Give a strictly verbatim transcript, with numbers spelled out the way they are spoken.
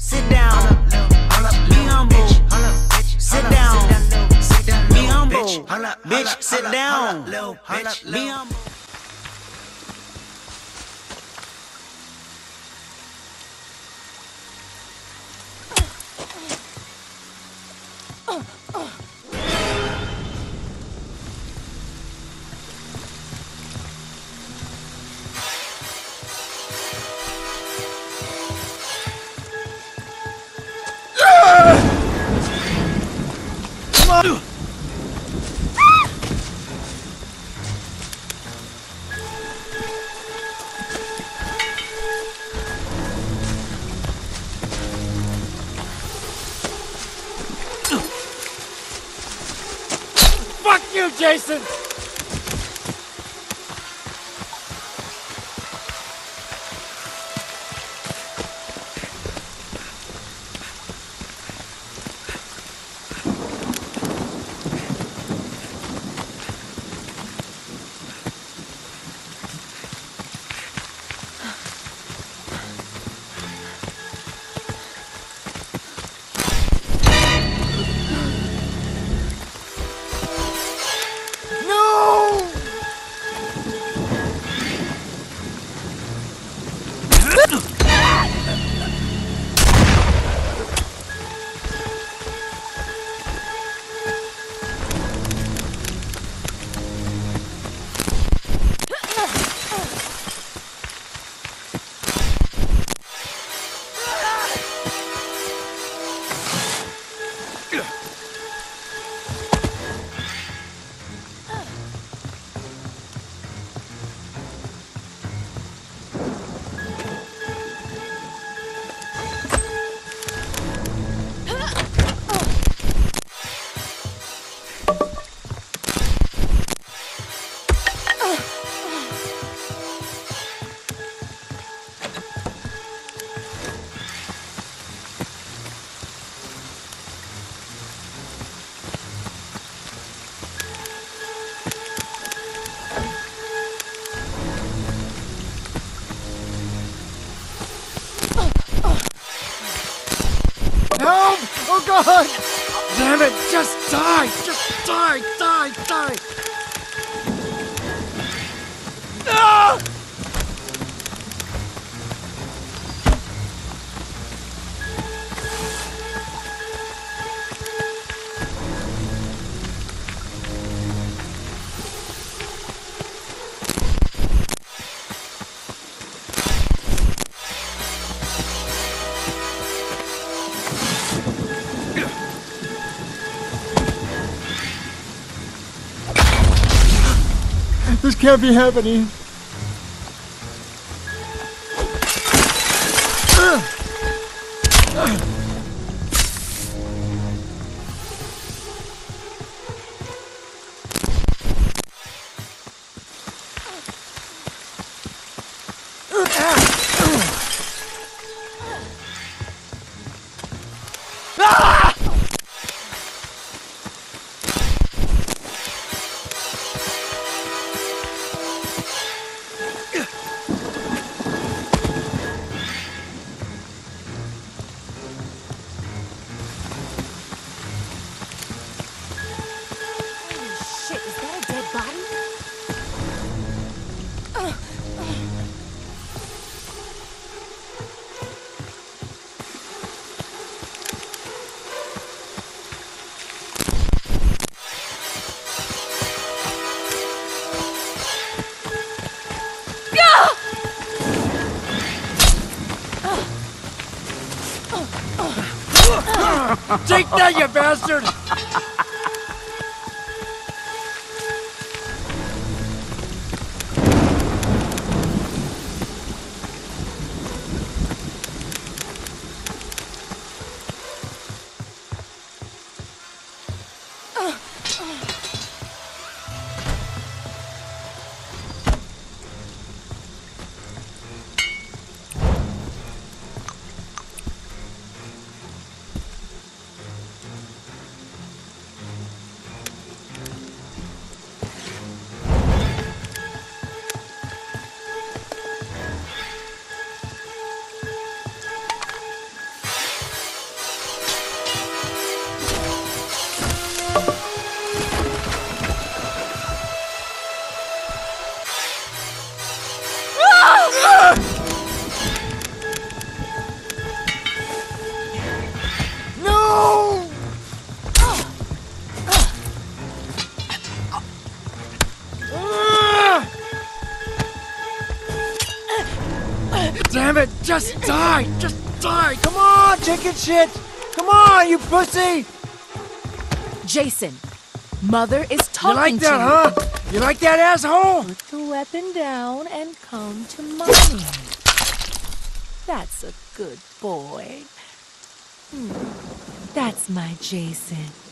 Sit down. Be humble. Sit down. Be humble. Bitch, sit down. Be humble. Fuck you, Jason! Help! Oh God! Damn it! Just die! Just die! Die! Die! Ah! This can't be happening. Take that, you bastard! just die! Just die! Come on, chicken shit! Come on, you pussy! Jason, Mother is You talking like that, to you. huh? You like that, asshole? Put the weapon down and come to mommy. That's a good boy. Hmm. That's my Jason.